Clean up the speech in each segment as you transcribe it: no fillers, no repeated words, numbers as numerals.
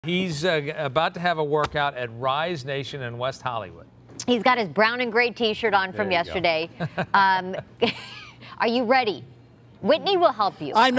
He's about to have a workout at Rise Nation in West Hollywood. He's got his brown and gray T-shirt on from yesterday. Are you ready? Witney will help you. I'm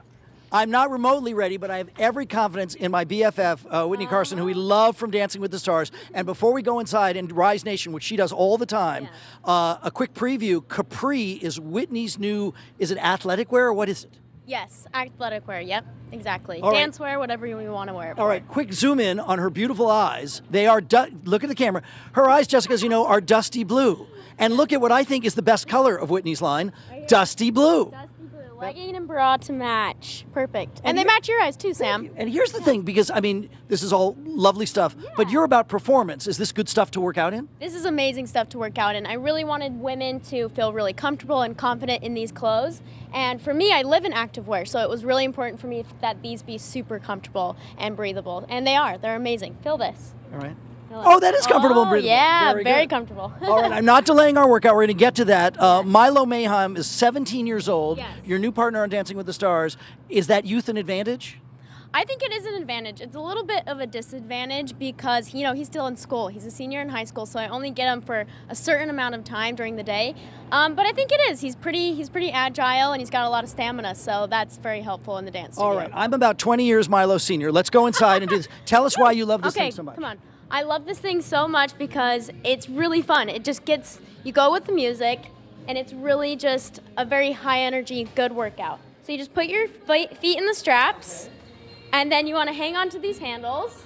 not remotely ready, but I have every confidence in my BFF, Witney Carson, who we love from Dancing with the Stars. And before we go inside in Rise Nation, which she does all the time, a quick preview. Capri is Witney's new, is it athletic wear or what is it? Yes, athletic wear, yep, exactly. All Dance wear, whatever you want to wear. All right, quick zoom in on her beautiful eyes. They are, look at the camera. Her eyes, Jessica, as you know, are dusty blue. And look at what I think is the best color of Witney's line, dusty blue. Dusty blue, legging and bra to match. Perfect. And they match your eyes too, Sam. And here's the thing, because, I mean, this is all lovely stuff, but you're about performance. Is this good stuff to work out in? This is amazing stuff to work out in. I really wanted women to feel really comfortable and confident in these clothes. And for me, I live in activewear, so it was really important for me that these be super comfortable and breathable. And they are. They're amazing. Feel this. All right. Oh, that is comfortable and breathable. Yeah, very comfortable. All right, I'm not delaying our workout. We're going to get to that. Milo Mayhem is 17 years old. Yes. Your new partner on Dancing with the Stars. Is that youth an advantage? I think it is an advantage. It's a little bit of a disadvantage because, you know, he's still in school. He's a senior in high school, so I only get him for a certain amount of time during the day. But I think it is. He's pretty agile, and he's got a lot of stamina, so that's very helpful in the dance studio. All right, I'm about 20 years Milo senior. Let's go inside and do this. Tell us why you love this thing so much. Come on. I love this thing so much because it's really fun. It just gets, you go with the music, and it's really just a very high energy, good workout. So you just put your feet in the straps, and then you want to hang on to these handles.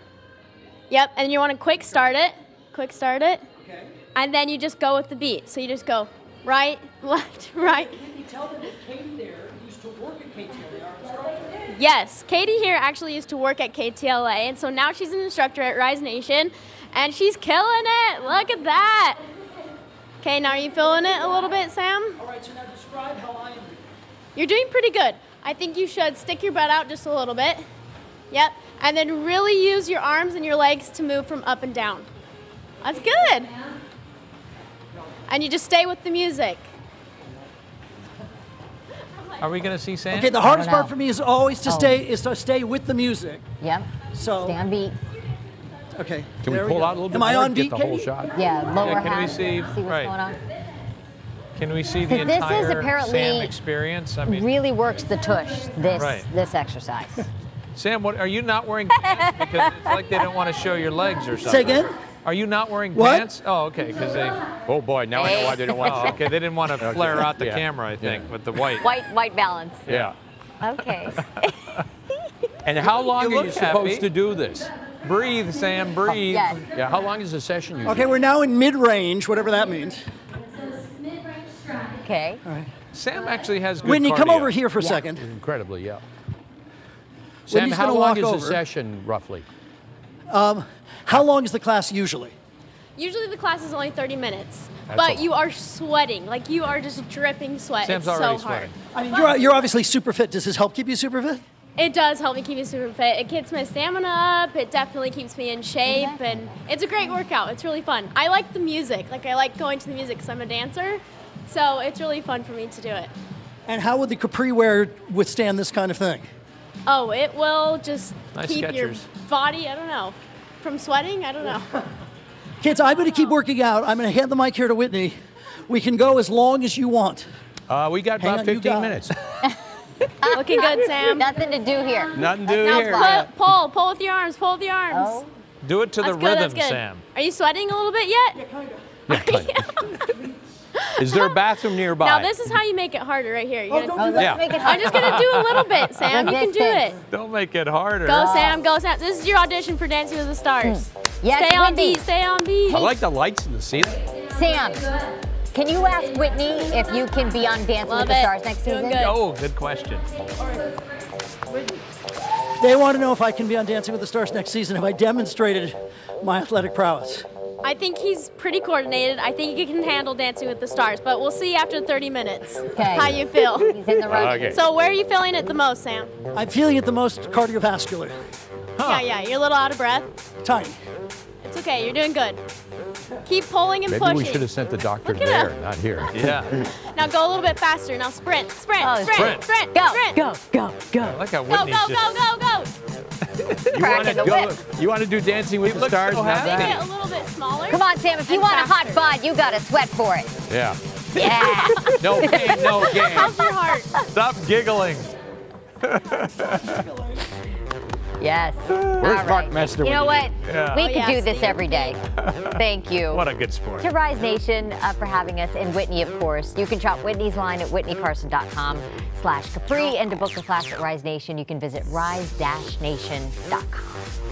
Yep, and you want to quick start it. Okay. And then you just go with the beat. So you just go right, left, right. Can you tell that Katie there used to work at KTLA, our instructor? Yes, Katie here actually used to work at KTLA, and so now she's an instructor at Rise Nation, and she's killing it. Look at that. Okay, now are you feeling it a little bit, Sam? All right, so now describe how I am. You're doing pretty good. I think you should stick your butt out just a little bit. Yep, and then really use your arms and your legs to move from up and down. That's good. And you just stay with the music. Are we going to see Sam? Okay, the hardest part for me is always to stay with the music. Yep. So stay on beat. Okay. Can we pull out a little bit Am more I on get beat, the whole Katie? shot? Yeah, lower half. Can we see what's going on? Can we see the This is entire apparently Sam experience? I mean, really works the tush, this exercise. Sam, what are you not wearing pants? Because it's like they don't want to show your legs or something. Say again? Are you not wearing What? pants? Oh, okay, because they. Oh boy, now I know why they don't want Oh, okay, they didn't want to flare out the camera, I think, with the white. White balance. Yeah. Okay. And how long You are you look supposed happy. to do this? Breathe, Sam, breathe. Yes. Yeah, how long is the session usually? Okay, we're now in mid-range, whatever that means. Okay. All right. Sam actually has good Whitney, come cardio. over here for a second. Incredibly, yeah. Sam, Whitney's how gonna long walk is over. the session, roughly? How long is the class usually? Usually the class is only 30 minutes, That's but a you are sweating. Like you are just dripping sweat. Sam's it's already so hard. sweating. I mean, you're obviously super fit. Does this help keep you super fit? It does help me keep me super fit. It keeps my stamina up. It definitely keeps me in shape, and it's a great workout. It's really fun. I like the music. Like I like going to the music because I'm a dancer, so it's really fun for me to do it. And how would the Capri wear withstand this kind of thing? Oh, it will just Nice keep your Skechers. body, I don't know, from sweating? I don't know. Kids, I'm going to keep working out. I'm going to hand the mic here to Witney. We can go as long as you want. We got Hang about on, you 15 got it. minutes. Looking good, Sam. Nothing to do here. Nothing to do Now here. pull with your arms, pull with your arms. Oh. Do it to the That's good, rhythm, that's good. Sam. Are you sweating a little bit yet? Yeah, kind of. Is there a bathroom nearby? Now this is how you make it harder right here. You're gonna, Let's Yeah. make it I'm just gonna do a little bit, Sam. You can do it. Don't make it harder. Go, Sam. Go, Sam. This is your audition for Dancing with the Stars. Yes, Stay on Whitney. beat. Stay on beat. I like the lights in the ceiling. Sam, can you ask Witney if you can be on Dancing Love with the it. Stars next Doing season? good. Oh, good question. They want to know if I can be on Dancing with the Stars next season. Have I demonstrated my athletic prowess? I think he's pretty coordinated. I think he can handle Dancing with the Stars, but we'll see after 30 minutes how you feel. He's in the run. Okay. So where are you feeling it the most, Sam? I'm feeling it the most cardiovascular. Yeah, you're a little out of breath. Tiny. It's okay, you're doing good. Keep pulling and Maybe pushing. we should have sent the doctor Look at there, him. not here. Yeah. Now go a little bit faster. Now sprint, sprint, Oh, sprint, sprint. sprint, Go, sprint. go, go, go. I like how Go, Whitney's go, just go, go, go. Cracking the whip. You want to do Dancing with the looks Stars so now? happy. Make it a little bit smaller. Come on, Sam. If you and want a hot faster. bod, you got to sweat for it. Yeah. Yeah. No pain, no gain. How's your heart? Stop giggling. Yes. Where's All Mark Messner? You know what? Yeah. We Oh, could yeah, do this Steve. every day. Thank you. What a good sport. To Rise Nation for having us, and Witney, of course. You can shop Witney's line at whitneycarson.com/Capri, and to book a class at Rise Nation, you can visit rise-nation.com.